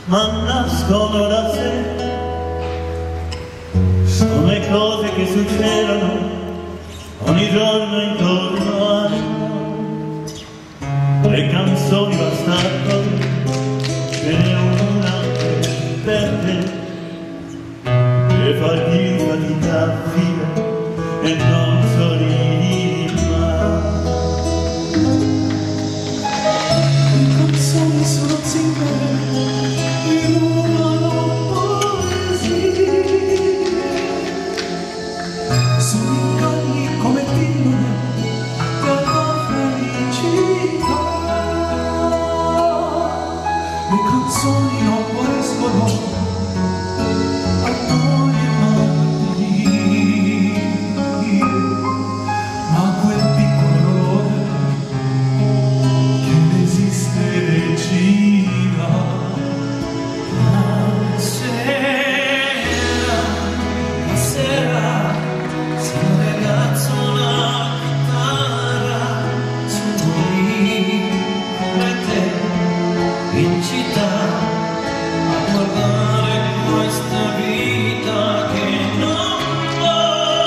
ma nascono da sé. Sono le cose che succedono ogni giorno intorno a noi. Le canzoni bastardo, ce n'è una per te, che fa più fatica a vivere e non sorridi mai. Le canzoni sono zingare in una poesia, sono inganni come pillole della felicità. Le canzoni non guariscono a noi e malattie, ma quel piccolo dolore che resiste regina. La sera, se un ragazzo una chitarra, sono lì come te in città a guardare questa vita che non va,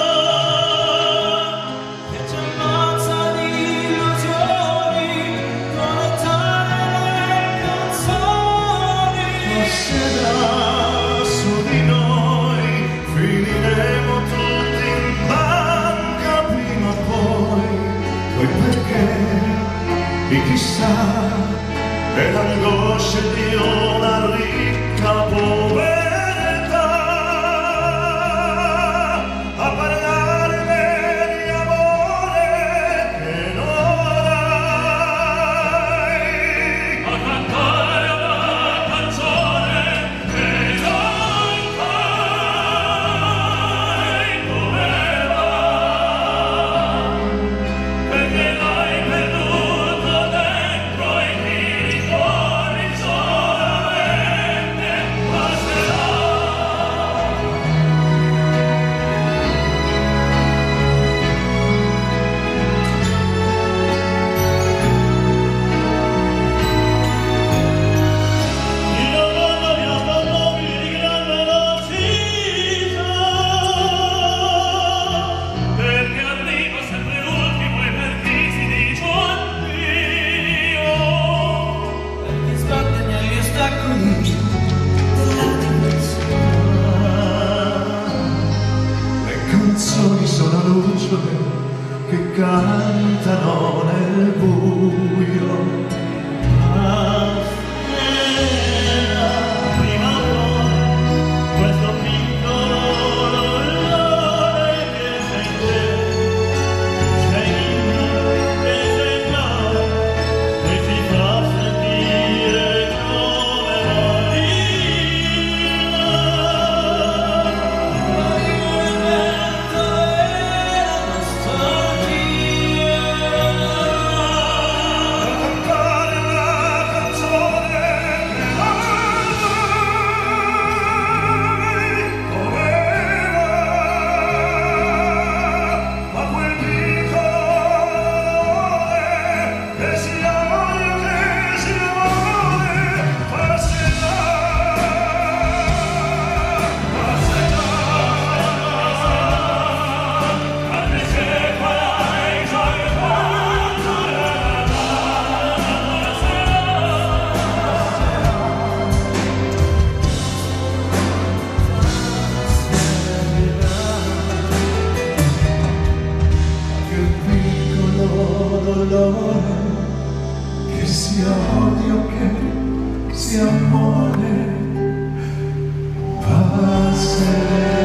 che ci ammazza di illusioni con le tante canzoni. La sera su di noi finiremo tutti in banca prima o poi perché e chissà è l'angoscia di una ricca povertà a parlare di amore che non hai, a cantare una canzone che non fai. Come va? Perché l'hai perduto dentro i ricordi solamente passerà. In un mondo di automobili di gran velocità, Perché arriva sempre l'ultimo e per chi si dice addio. Perché sbatte negli ostacoli della dimensione. Le canzoni sono lucciole che cantano nel buio. sera, prima o poi, questo piccolo dolore che sei te, sei in me e sei noi, e ci fa sentire come Cantare una canzone che non hai, come va? Ma quel piccolo dolore che si odia, che si vuole, passerà, anche se farai soltanto quel piccolo dolore che sia odio, che sia amore, passerà.